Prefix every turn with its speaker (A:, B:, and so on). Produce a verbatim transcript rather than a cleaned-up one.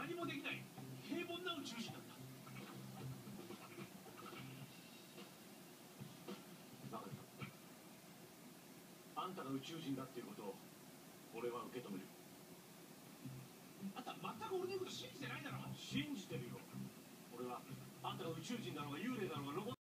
A: 何もできない平凡な宇宙人なんだ。
B: バカだ。あんたが宇宙人だっていうことを俺は受け止める。
A: あんた全く俺の言うこと信じてないだろ。
B: 信じてるよ。俺はあんたが宇宙人だろうが幽霊だろうが